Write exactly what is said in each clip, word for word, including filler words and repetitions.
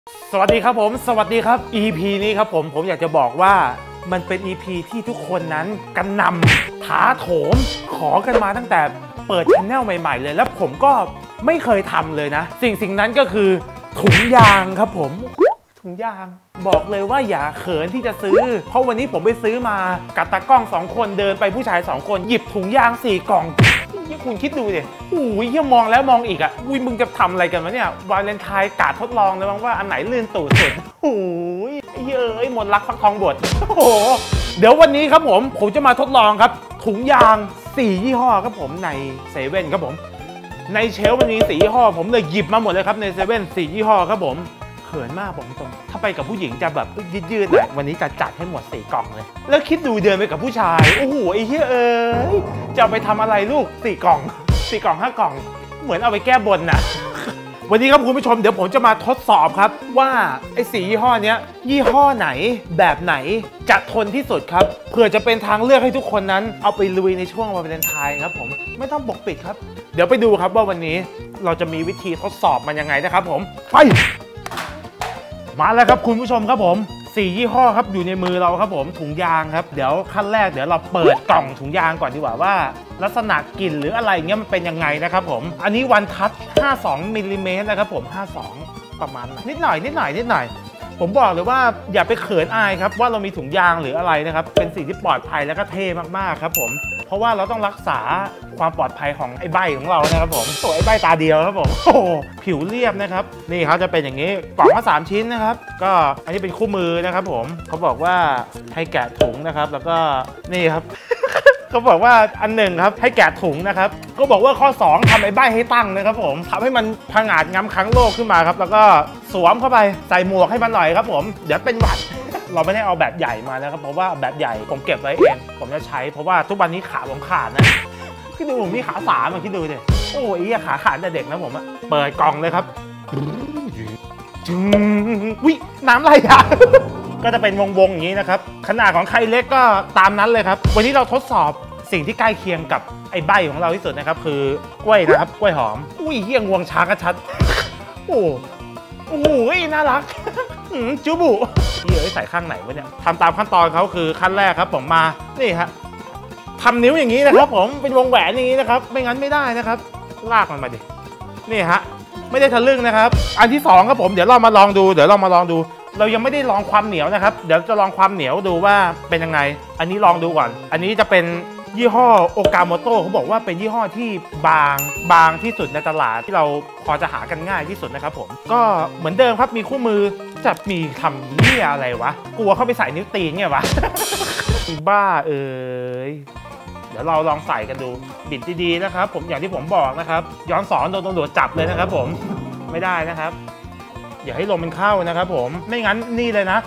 สวัสดีครับผมสวัสดีครับ อี พี นี้ครับผมผมอยากจะบอกว่ามันเป็น อี พี ที่ทุกคนนั้นกันนำถาโถมขอกันมาตั้งแต่เปิด channel ใหม่ๆเลยแล้วผมก็ไม่เคยทำเลยนะสิ่งสิ่งนั้นก็คือถุงยางครับผมถุงยางบอกเลยว่าอย่าเขินที่จะซื้อเพราะวันนี้ผมไปซื้อมากับตากล้องสองคนเดินไปผู้ชายสองคนหยิบถุงยางสี่กล่องคุณคิดดูดิอุ้ยยังมองแล้วมองอีกอ่ะอุ้ยมึงจะทำอะไรกันวะเนี่ยวาเลนไทน์กาดทดลองเลยมั้งว่าอันไหนลื่นตูดสุดโอ้ยเย้ยหมดรักฟักทองบดโอ้โหเดี๋ยววันนี้ครับผมผมจะมาทดลองครับถุงยางสี่ยี่ห้อครับผมในเซเว่นครับผมในเชลฟ์มันมีสี่ยี่ห้อผมเลยหยิบมาหมดเลยครับในเซเว่นสี่ยี่ห้อครับผมเขินมากผมตรงถ้าไปกับผู้หญิงจะแบบยืดๆหน่อยวันนี้จะจัดให้หมดสี่กล่องเลยแล้วคิดดูเดินไปกับผู้ชายโอ้โหไอ้เหี้ยเอ้ยจะไปทำอะไรลูกสี่กล่องสี่กล่องห้ากล่องเหมือนเอาไปแก้บนนะวันนี้ครับคุณผู้ชมเดี๋ยวผมจะมาทดสอบครับว่าไอ้สี่ยี่ห้อนี้ยี่ห้อไหนแบบไหนจะทนที่สุดครับเพื่อจะเป็นทางเลือกให้ทุกคนนั้นเอาไปลุยในช่วงวาเลนไทน์ครับผมไม่ต้องปกปิดครับเดี๋ยวไปดูครับว่าวันนี้เราจะมีวิธีทดสอบมันยังไงนะครับผมไปมาแล้วครับคุณผู้ชมครับผมสี่ยี่ห้อครับอยู่ในมือเราครับผมถุงยางครับเดี๋ยวขั้นแรกเดี๋ยวเราเปิดกล่องถุงยางก่อนดีกว่าว่าลักษณะกลิ่นหรืออะไรเงี้ยมันเป็นยังไงนะครับผมอันนี้วันทัชห้าสิบสองมิลลิเมตรนะครับผมห้าสิบสองประมาณนิดหน่อยนิดหน่อยนิดหน่อยผมบอกเลยว่าอย่าไปเขินอายครับว่าเรามีถุงยางหรืออะไรนะครับเป็นสิ่งที่ปลอดภัยและก็เท่มากๆครับผมเพราะว่าเราต้องรักษาความปลอดภัยของไอ้ใบของเรานะครับผมตัวไอ้ใบตาเดียวครับผมโอ้ผิวเรียบนะครับนี่เขาจะเป็นอย่างนี้กล่องละสามชิ้นนะครับก็อันนี้เป็นคู่มือนะครับผมเขาบอกว่าให้แกะถุงนะครับแล้วก็นี่ครับ เขาบอกว่าอันหนึ่งครับให้แกะถุงนะครับก็บอกว่าข้อสองทำไอ้ใบให้ตั้งนะครับผมทำให้มันผงาดง้ำค้างโลกขึ้นมาครับแล้วก็สวมเข้าไปใส่หมวกให้มันหน่อยครับผมเดี๋ยวเป็นหวัด เราไม่ได้เอาแบบใหญ่มานะครับเพราะว่าแบบใหญ่ผมเก็บไว้เองผมจะใช้เพราะว่าทุกวันนี้ขาผมขาดนะคิดดูผมมีขาสามมาคิดดูดิโอ้ยขาขาดแต่เด็กนะผมอะเปิดกล่องเลยครับจึงวิน้ำไหลอ่ะ ก็จะเป็นวงๆอย่างนี้นะครับขนาดของใครเล็กก็ตามนั้นเลยครับวันนี้เราทดสอบสิ่งที่ใกล้เคียงกับไอ้ใบของเราที่สุดนะครับคือกล้วยนะครับกล้วยหอมอุ้ยเฮี้ยงวงช้างกระชัดโอ้โหน่ารักจูบุนี่เอ้ยใส่ข้างไหนวะเนี่ยทำตามขั้นตอนเขาคือขั้นแรกครับผมมานี่ฮะทำนิ้วอย่างนี้นะครับผมเป็นวงแหวนอย่างนี้นะครับไม่งั้นไม่ได้นะครับลากมันมาดินี่ฮะไม่ได้ทะลึ่งนะครับอันที่สองครับผมเดี๋ยวเรามาลองดูเดี๋ยวเรามาลองดูเรายังไม่ได้ลองความเหนียวนะครับเดี๋ยวจะลองความเหนียวดูว่าเป็นยังไงอันนี้ลองดูก่อนอันนี้จะเป็นยี่ห้อโอกาโมโต้เขาบอกว่าเป็นยี่ห้อที่บางบางที่สุดในตลาดที่เราพอจะหากันง่ายที่สุดนะครับผมก็เหมือนเดิมครับมีคู่มือจะมีทำเหี้ยอะไรวะกลัวเข้าไปใส่นิ้วตีนไงวะ บ้าเอ้ยเดี๋ยวเราลองใส่กันดูบิดดีๆนะครับผมอย่างที่ผมบอกนะครับย้อนสอนโดนตำรวจจับเลยนะครับผมไม่ได้นะครับอย่าให้ลมมันเข้านะครับผมไม่งั้นนี่เลยนะ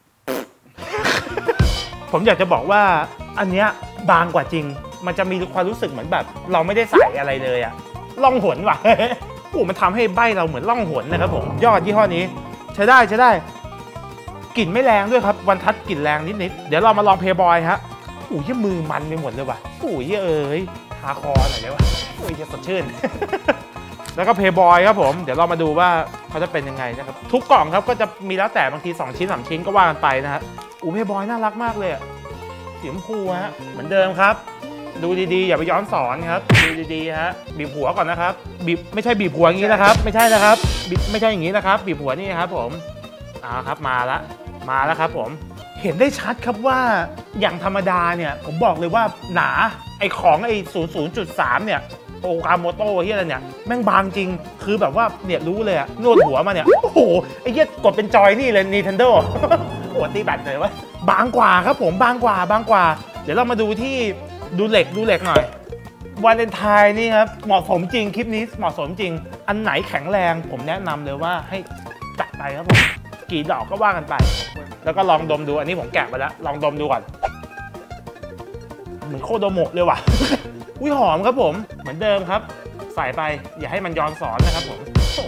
ผมอยากจะบอกว่าอันเนี้ยบางกว่าจริงมันจะมีความรู้สึกเหมือนแบบเราไม่ได้ใส่อะไรเลยอะล่องหนว่ะ โอ้มันทำให้ใบเราเหมือนล่องหนนะครับผมยอดยี่ห้อนี้ใช้ได้ใช้ได้กลิ่นไม่แรงด้วยครับวันทัชกลิ่นแรงนิดๆเดี๋ยวเรามาลองเพย์บอยฮะโอ้ยมือมันไปหมดเลยว่ะโอ้ยเอ้ยทาคอหน่อยเลยวะโอ้ยจะสดชื่น แล้วก็เพย์บอยครับผมเดี๋ยวเรามาดูว่าเขาจะเป็นยังไงนะครับทุกกล่องครับก็จะมีแล้วแต่บางทีสองชิ้นสามชิ้นก็ว่ากันไปนะฮะอู้เพย์บอยน่ารักมากเลยสีชมพูฮะเหมือนเดิมครับดูดีๆอย่าไปย้อนสอนครับดูดีๆฮะบีบหัวก่อนนะครับบีบไม่ใช่บีบหัวอย่างนี้นะครับไม่ใช่นะครับบีบไม่ใช่อย่างนี้นะครับบีบหัวนี่ครับผมอ่าครับมาละมาแล้วครับผมเห็นได้ชัดครับว่าอย่างธรรมดาเนี่ยผมบอกเลยว่าหนาไอของไอศูนย์ศูนย์จุดสามเนี่ยโอกาโมโต้ที่อะไรเนี่ยแม่งบางจริงคือแบบว่าเนี่ยรู้เลยอะนวดหัวมาเนี่ยโอ้โหไอ้เหี้ยกดเป็นจอยนี่เลย Nintendo โอ้ตีแบตเลยวะบางกว่าครับผมบางกว่าบางกว่าเดี๋ยวเรามาดูที่ดูเหล็กดูเหล็กหน่อยวาเลนไทน์นี่ครับเหมาะสมจริงคลิปนี้เหมาะสมจริงอันไหนแข็งแรงผมแนะนำเลยว่าให้จัดไปครับผมกี่ดอกก็ว่ากันไปแล้วก็ลองดมดูอันนี้ผมแกะไปแล้วลองดมดูก่อนเหมือนโคโดโมะเลยว่ะ อุ้ยหอมครับผมเหมือนเดิมครับใส่ไปอย่าให้มันย้อนสอนนะครับผม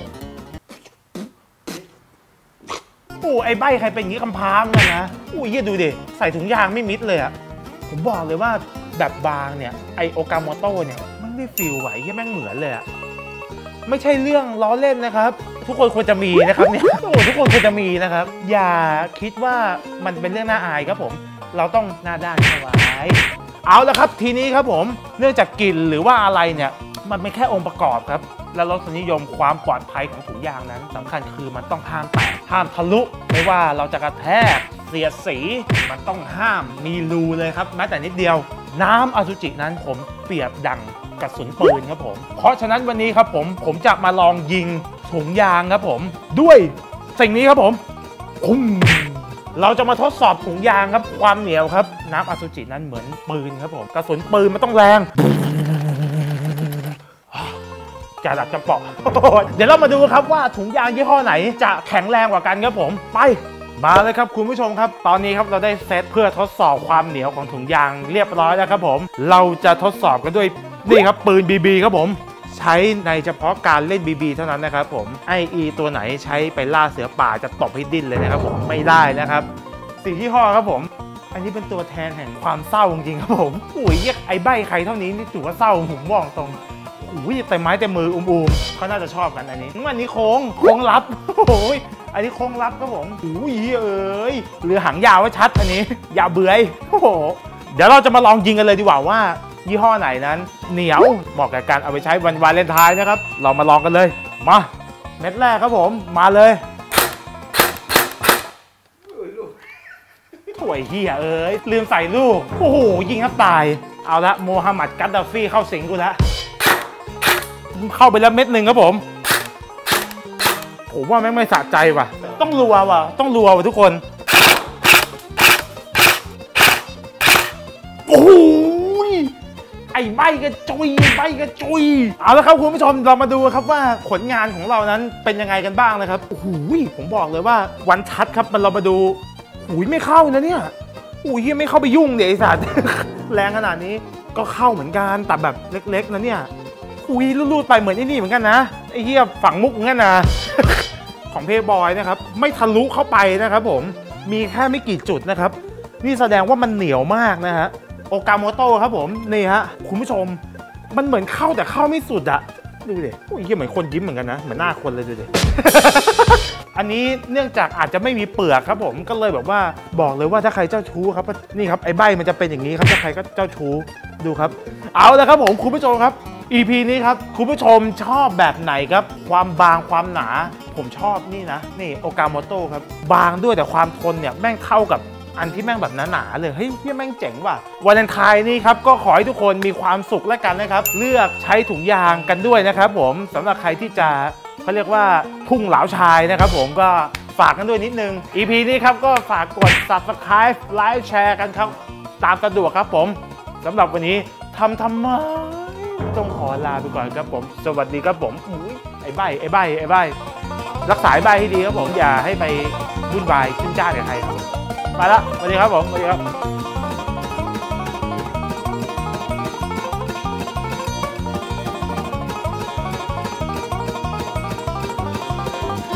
โอ้ไอ้ใบใครเป็นอย่างนี้กำพร้าเลยนะอุ้ยเยี่ยดูดิใส่ถุงยางไม่มิดเลยอะผมบอกเลยว่าแบบบางเนี่ยไอโอกาโมโต้เนี่ยมันไม่ฟิลไหวยี่แม่งเหมือนเลยอะไม่ใช่เรื่องล้อเล่นนะครับทุกคนควรจะมีนะครับเนี่ยโอ้ทุกคนควรจะมีนะครับอย่าคิดว่ามันเป็นเรื่องน่าอายครับผมเราต้องหน้าด้านเข้าไว้เอาละครับทีนี้ครับผมเนื่องจากกลิ่นหรือว่าอะไรเนี่ยมันไม่แค่องค์ประกอบครับและรสนิยมความปลอดภัยของถุงยางนั้นสำคัญคือมันต้องห้ามแตกห้ามทะลุไม่ว่าเราจะกระแทกเสียดสีมันต้องห้ามมีรูเลยครับแม้แต่นิดเดียวน้ำอสุจินั้นผมเปรียบดังกระสุนปืนครับผมเพราะฉะนั้นวันนี้ครับผมผมจะมาลองยิงถุงยางครับผมด้วยสิ่งนี้ครับผมปุ้งเราจะมาทดสอบถุงยางครับความเหนียวครับน้ำอสุจินั้นเหมือนปืนครับผมกระสุนปืนมันต้องแรงจะดับจะเปาะเดี๋ยวเรามาดูครับว่าถุงยางยี่ห้อไหนจะแข็งแรงกว่ากันครับผมไปมาเลยครับคุณผู้ชมครับตอนนี้ครับเราได้เซตเพื่อทดสอบความเหนียวของถุงยางเรียบร้อยแล้วครับผมเราจะทดสอบกันด้วยนี่ครับปืน บี บี ครับผมใช้ในเฉพาะการเล่น บี บี เท่านั้นนะครับผมไออีตัวไหนใช้ไปล่าเสือป่าจะตบให้ดิ้นเลยนะครับผมไม่ได้นะครับสี่ยี่ห้อครับผมอันนี้เป็นตัวแทนแห่งความเศร้าจริงๆครับผมอุ้ยไอ้ใบใครเท่านี้นี่ถือว่าเศร้าผมบอกตรงอุ้ยแต่ไม้แต่มืออุ้มๆเขาน่าจะชอบกันอันนี้อันนี้โค้งโค้งลับโอ้ยอันนี้โค้งลับครับผมอุ้ยเอ้ยเรือหางยาวไว้ชัดอันนี้อย่าเบื่อโอ้โหเดี๋ยวเราจะมาลองยิงกันเลยดีกว่าว่ายี่ห้อไหนนั้นเหนียวเหมาะกับการเอาไปใช้วันวาเลนไทน์นะครับเรามาลองกันเลยมาเม็ดแรกครับผมมาเลยถ่วยเฮียเอ้ยลืมใส่ลูกโอ้โหยิงครับตายเอาละโมฮัมหมัดกัดดาฟีเข้าสิงกูแล้วเข้าไปแล้วเม็ดหนึ่งครับผมผมว่าแม่งไม่สะใจว่ะต้องรัวว่ะต้องรัวว่ะทุกคนโอ้โหไอ้ใบกระจุยใบกระจุยเอาละครับคุณผู้ชมเรามาดูครับว่าผลงานของเรานั้นเป็นยังไงกันบ้างนะครับโอ้โหผมบอกเลยว่าวันชัดครับมันเรามาดูหูยไม่เข้านะเนี่ยอุ้ยไม่เข้าไปยุ่งเดี๋ยวไอ้สัตว์แรงขนาดนี้ก็เข้าเหมือนกันแต่แบบเล็กๆนะเนี่ยอุ้ยรูดๆไปเหมือนไอ้นี่เหมือนกันนะไอ้เหี้ยฝังมุกเหมือนกันนะของเพย์บอยนะครับไม่ทะลุเข้าไปนะครับผมมีแค่ไม่กี่จุดนะครับนี่แสดงว่ามันเหนียวมากนะฮะโอกาโมโต้ครับผมนี่ฮะคุณผู้ชมมันเหมือนเข้าแต่เข้าไม่สุดอะดูดิโอ้ยเหมือนคนยิ้มเหมือนกันนะเหมือนหน้าคนเลยดูดิ อันนี้เนื่องจากอาจจะไม่มีเปลือกครับผมก็เลยแบบว่าบอกเลยว่าถ้าใครเจ้าชู้ครับนี่ครับไอ้ใบมันจะเป็นอย่างนี้ครับถ้าใครก็เจ้าชู้ดูครับเอาละครับผมคุณผู้ชมครับ อี พี นี้ครับคุณผู้ชมชอบแบบไหนครับความบางความหนาผมชอบนี่นะนี่โอกาโมโต้ครับบางด้วยแต่ความทนเนี่ยแม่งเข้ากับอันที่แม่งแบบหนาๆเลยเฮ้ยพี่แม่งเจ๋งว่ะวาเลนไทน์นี่ครับก็ขอให้ทุกคนมีความสุขและกันนะครับเลือกใช้ถุงยางกันด้วยนะครับผมสำหรับใครที่จะเขาเรียกว่าพุ่งเหลาชายนะครับผมก็ฝากกันด้วยนิดนึง อี พี นี้ครับก็ฝากกด ซับสไครบ์ ไลค์ แชร์กันครับตามสะดวกครับผมสำหรับวันนี้ทำทำไมต้องขอลาไปก่อนครับผมสวัสดีครับผมอุ้ยไอ้ใบไอ้ใบไอ้ใบรักษาไอ้ใบให้ดีครับผมอย่าให้ไปวุ่นวายขึ้นจ้ากับใครครับไปละสวัสดีครับผมสวัสดีครับ